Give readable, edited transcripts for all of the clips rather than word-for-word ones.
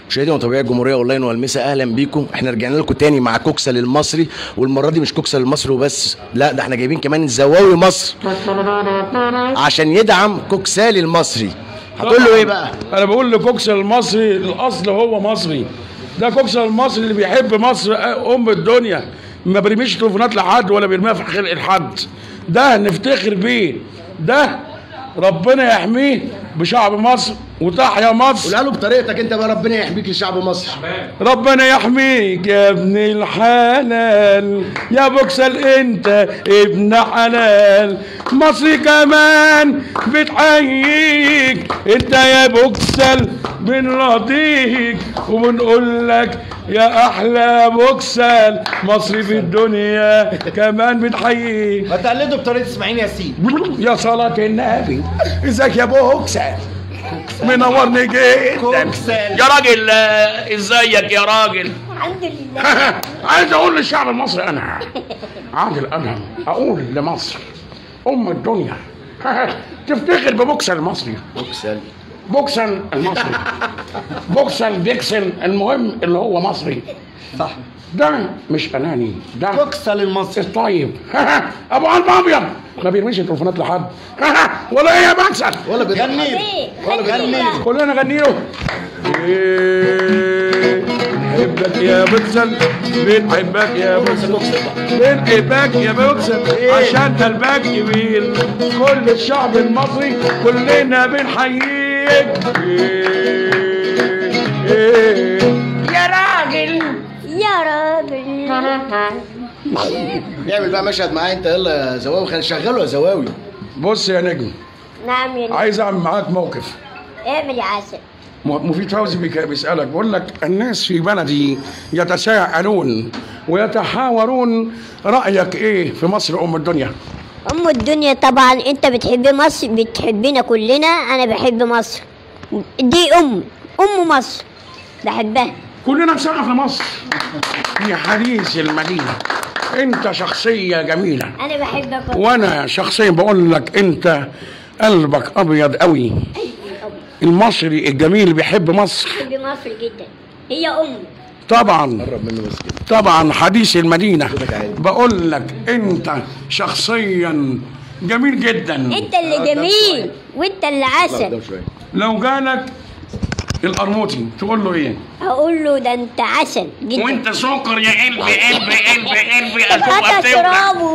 مشاهدي ومتابعي الجمهوريه اونلاين والمسا، اهلا بيكم. احنا رجعنا لكم تاني مع كوكسل المصري، والمره دي مش كوكسل المصري وبس، لا ده احنا جايبين كمان زواوي مصر عشان يدعم كوكسال المصري. هتقول له ايه بقى؟ انا بقول لكوكسل المصري الاصل هو مصري، ده كوكسل المصري اللي بيحب مصر ام الدنيا، ما بيرميش تليفونات لحد ولا بيرميها في خلق الحد، ده نفتخر بيه، ده ربنا يحميه بشعب مصر وتحيا مصر. قولها له بطريقتك انت بقى، ربنا يحميك لشعب مصر. ربنا يحميك يا ابن الحلال، يا بوكسل انت ابن حلال، مصر كمان بتحييك انت يا بوكسل، بنرضيك وبنقول لك يا احلى بوكسل، مصر في الدنيا كمان بتحييك. ما تقلده بطريقه اسماعيل ياسين. يا صلاة النبي، ازيك يا بوكسل؟ منورني جدا يا راجل. ازيك يا راجل؟ الحمد لله. عايز اقول للشعب المصري انا عادل ادهم، اقول لمصر ام الدنيا تفتخر ببوكسل المصري. بوكسل المصري بوكسل بيكسل، المهم اللي هو مصري صح، ده مش اناني، ده كوكسل المصري الطيب. ابو قلب ابيض ما بيرميش التليفونات لحد ولا ايه يا بكسل ولا بيغني ولا بيغني. كلنا نغني له. بنحبك يا بكسل، بنحبك يا بكسل، بنحبك يا بكسل عشان قلبك كبير، كل الشعب المصري كلنا بنحييك. يا راجل يا راجل. نعمل بقى مشهد معايا انت، يلا يا زواوي، خلينا نشغله يا زواوي. بص يا نجم، نعم يا نجم. عايز اعمل معاك موقف. اعمل يا عسل. مفيد فوزي بيسألك، بيقول لك الناس في بلدي يتساءلون ويتحاورون، رأيك ايه في مصر ام الدنيا؟ ام الدنيا طبعا. انت بتحب مصر، بتحبنا كلنا. انا بحب مصر، دي ام مصر، بحبها. كلنا نسقف لمصر في حديث المدينة. انت شخصية جميلة، انا بحبك وانا شخصيا بقول لك انت قلبك ابيض قوي. المصري الجميل بيحب مصر، بحب مصر جدا، هي ام. طبعا طبعا حديث المدينة. بقول لك انت شخصيا جميل جدا. انت اللي جميل وانت اللي عسل. لو جالك القرموطي تقول له ايه؟ هقول له ده انت عسل جدا وانت سكر يا قلبي قلبي قلبي قلبي. هات ترابه.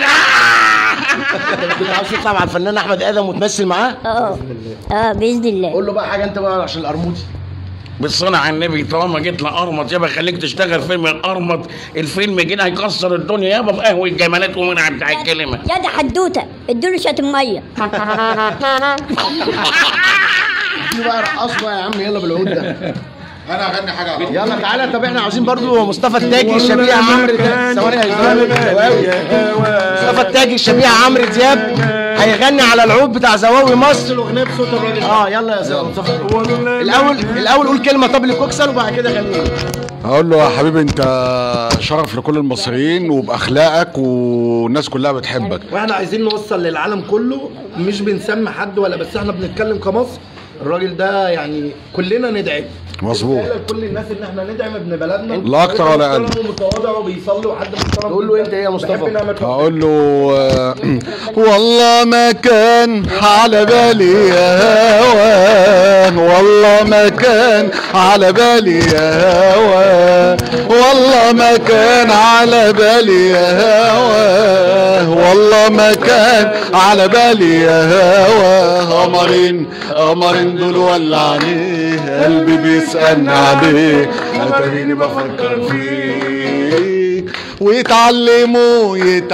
كنت عاوز تطلع مع الفنان احمد ادم وتمثل معاه؟ باذن الله. قول له بقى حاجه انت بقى عشان القرموطي. بالصلاة على النبي، طالما جيت لقرمط يابا خليك تشتغل فيلم القرمط، الفيلم كده هيكسر الدنيا يابا بقهوة الجمالات ومنع بتاع الكلمة. يا دي حدوته، ادوا له شاتم ميه. بقى رقصوا بقى يا عم، يلا بالعود ده. انا هغني حاجه على يلا تعالى. طب احنا عاوزين برضو مصطفى التاجي الشبيه عمرو دياب. ثواني يا زواوي. مصطفى التاجي الشبيه عمرو دياب هيغني على العود بتاع زواوي مصر الاغنيه بصوت الراجل. يلا يا زواوي مصطفى. الاول قول كلمه طب لكوكسل وبعد كده غني. هقول له يا حبيبي انت شرف لكل المصريين وباخلاقك والناس كلها بتحبك، واحنا عايزين نوصل للعالم كله، مش بنسمي حد ولا بس، احنا بنتكلم كمصر. الراجل ده يعني كلنا ندعم. مظبوط. كل الناس ان احنا ندعم ابن بلدنا، لا اكتر ولا اقل. متواضع وبيصلي وحد محترم. قول له انت ايه يا مصطفى؟ هقول له والله ما كان على بالي يا هواه، والله ما كان على بالي يا هواه، والله ما كان على بالي يا هواه، والله ما كان على بالي يا هواه. قمرين دول ولعني، قلبي بيسألني عليه، اتاريني بفكر فيه. ويتعلموا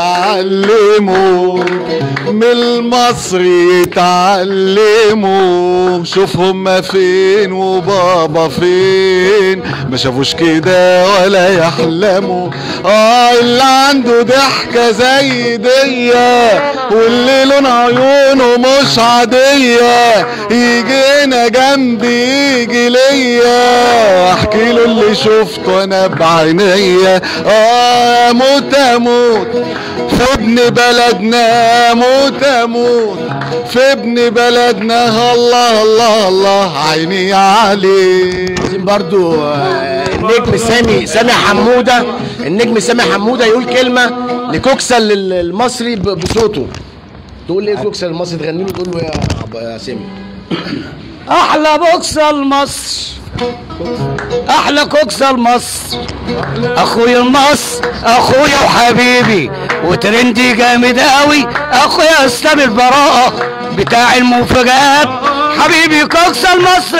من المصري، يتعلموا شوف هما فين وبابا فين، ما شافوش كده ولا يحلموا. اللي عنده ضحكة زي ديا، واللي لون عيونه مش عادية، يجي هنا جنبي يجي ليا، احكي له اللي شفته انا بعينيا. اموت في ابن بلدنا موت اموت، في ابن بلدنا الله الله الله عيني عليه. عايزين برضو النجم سامي حموده، النجم سامي حموده يقول كلمه لكوكسل المصري بصوته. تقول ايه كوكسل المصري؟ تغني له تقول له يا سامي. احلى بوكسل مصر، احلى كوكسل مصر، اخويا مصر، اخويا وحبيبي وترندي جامد قوي، اخويا اسلام البراءه بتاع المفاجآت، حبيبي كوكسل مصر.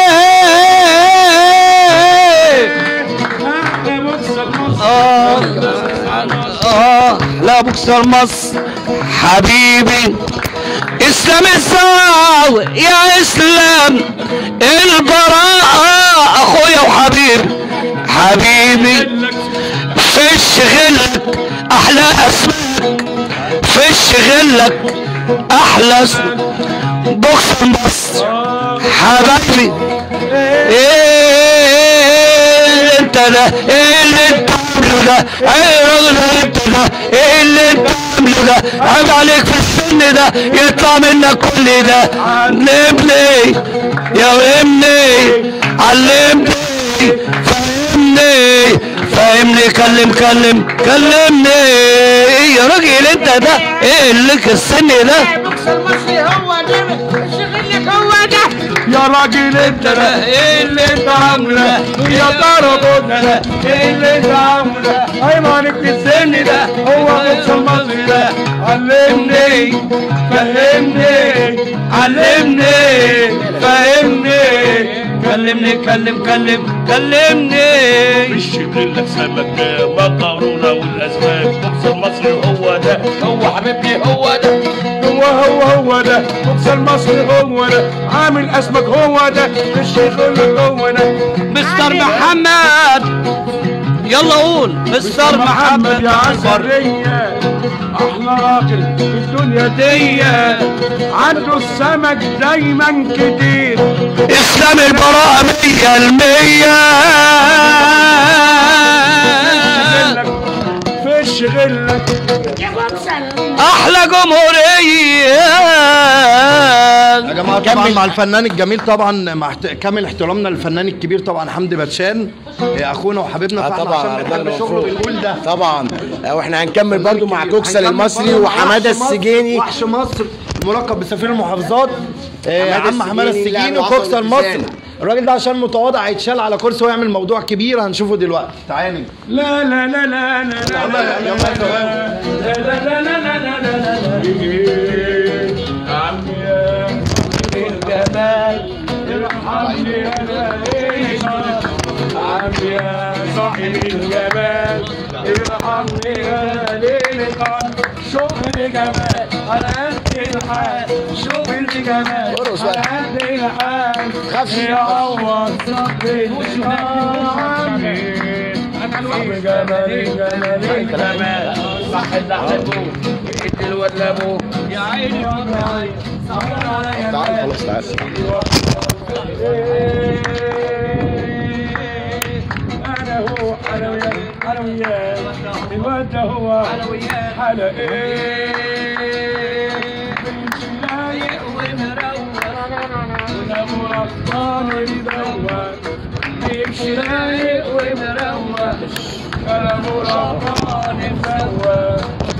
لا بوكسل مصر حبيبي اسلام الصاوي يا اسلام البراءة، اخويا وحبيبي فش غلك احلى اسماك، فش غلك احلى بوكسل مصر حبايبي. ايه انت ده؟ ايه اللي انت عامله ده؟ ايه الراجل انت ده؟ ايه اللي انت عامله ده؟ عيب عليك في السن ده يطلع منك كل ده. علمني يا ابني، علمني فهمني كلمني يا راجل انت ده. ايه اللي السن ده؟ بوكسل مصري هو ده، شغلك هو ده يا راجل انت ده. ايه اللي انت عامله يا ترى ده؟ ايه اللي انت عامله؟ ايمانك في السن ده هو بوكسل مصري ده. علمني فهمني كلمني مش لك سمك مكرونه والاسماك، بوكسل مصري هو ده، هو حبيبي هو ده، هو ده بوكسل مصري هو ده، عامل اسمك هو ده، مش يقول هو ده. مستر محمد يلا قول مستر محمد يا عسلية، احلى راجل في الدنيا دي، عنده السمك دايما كتير، اسلام البراءة 100%. فش غلك يا بوكسل. احلى جمهورية يا جماعه. طبعا مع الفنان الجميل طبعا، مع كامل احترامنا للفنان الكبير طبعا حمدي باتشان اخونا وحبيبنا، فاحنا طبعا عشان بنحب شغله بنقول ده طبعا. واحنا هنكمل برضو مع كوكسل المصري وحماده السجيني، وحش مصر ملقب بسفير المحافظات، عم حماده السجيني وعصر وكوكسل مصر. التزام. الراجل ده عشان متواضع هيتشال على كرسي ويعمل موضوع كبير هنشوفه دلوقتي. تعالى لا لا لا لا لا لا عمي يا الجمال ارحمني انا عمي يا صاحب الجمال ارحمني انا ليلة شوف الجمال على قد الحال، شوف الجمال على قد الحال، يا عوض صبري الجمال صح اللي احبه ادي الواد لابوه يا عيني يا عيني. تعال خلاص تعال. انا هو حلويات الواد ده هو حلويات بنت لايق ومروق ونابو رفضان يدور يمشي لايق ومروق ونابو رفضان يدور.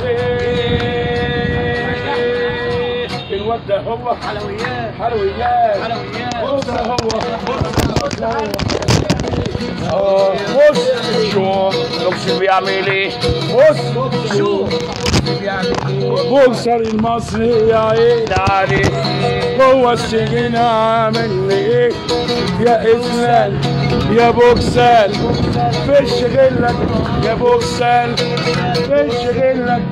الواد ده هو حلويات بص شوف كوكسل بيعمل ايه، بص شوف بيعمل ايه. بوكسل المصري يا عيني عليه، هو السجن عامل لي ايه يا اسلام يا بوكسل، فش غلك يا بوكسل، فش غلك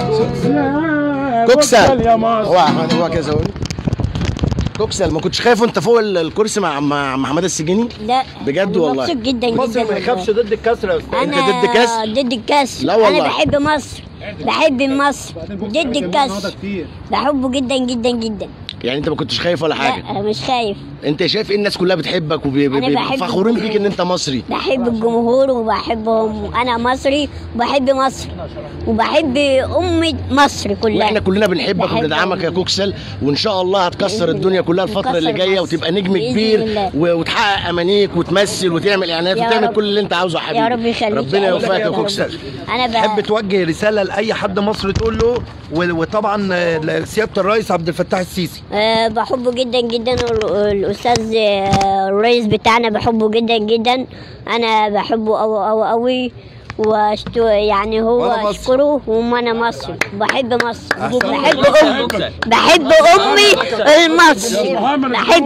كوكسل يا مصر. هو كذا كوكسل. ما كنتش خايف وانت فوق الكرسي مع حماده السجيني؟ لا بجد والله. مبسوط جدا مصر ما جدا. يخافش ضد الكسر يا استاذ. انا ضد كاس؟ ضد الكاس. لا والله. انا بحب مصر. بحب مصر ضد الكسر، بحبه جدا جدا جدا. يعني انت ما كنتش خايف ولا حاجه؟ لا مش خايف. انت شايف الناس كلها بتحبك وفخورين بيك ان انت مصري؟ بحب الجمهور وبحبهم، انا مصري وبحب مصر وبحب امة مصر كلها، واحنا كلنا بنحبك وبندعمك يا كوكسل، وان شاء الله هتكسر الدنيا كلها الفتره اللي جايه وتبقى نجم كبير وتحقق امانيك وتمثل وتعمل اعلانات وتعمل كل اللي انت عاوزه يا حبيبي. يا رب يخليك. ربنا يوفقك يا كوكسل. انا تحب توجه رساله لاي حد مصري تقول له، وطبعا لسياده الرئيس عبد الفتاح السيسي؟ بحبه جدا جدا، الاستاذ الرئيس بتاعنا بحبه جدا جدا، انا بحبه قوي يعني هو اشكره، وانا مصري بحب مصر، بحب امي، بحب امي المصري، بحب.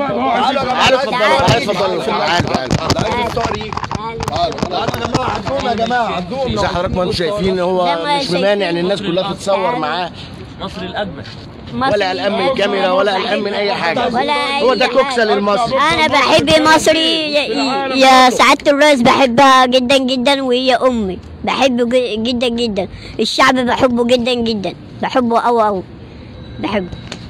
يا جماعه زي حضراتكم ما انتم شايفين هو مش ممانع ان الناس كلها تتصور معاه. مصر الاجمل، ولا قلقان من الكاميرا ولا قلقان من اي حاجه، هو ده كوكسل المصري. انا بحب مصري يا سعاده الرئيس، بحبها جدا جدا، وهي امي، بحبه جدا جدا. الشعب بحبه جدا جدا، بحبه قوي بحبه.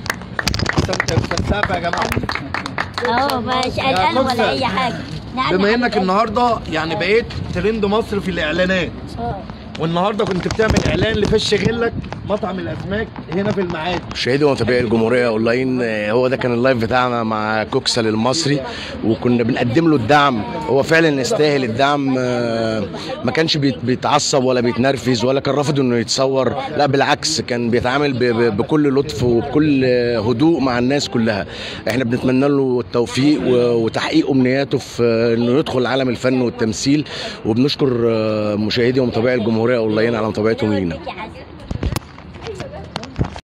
يا جماعه مش قلقان ولا اي حاجه. بما انك النهارده يعني بقيت ترند مصر في الاعلانات، والنهارده كنت بتعمل اعلان لفش غلك مطعم الاسماك هنا في المعادي. مشاهدي ومتابعي الجمهوريه اونلاين، هو ده كان اللايف بتاعنا مع كوكسل المصري، وكنا بنقدم له الدعم. هو فعلا يستاهل الدعم، ما كانش بيتعصب ولا بيتنرفز ولا كان رافض انه يتصور، لا بالعكس كان بيتعامل بكل لطف وبكل هدوء مع الناس كلها. احنا بنتمنى له التوفيق وتحقيق امنياته في انه يدخل عالم الفن والتمثيل، وبنشكر مشاهدي ومتابعي الجمهوريه اونلاين على متابعتهم لينا.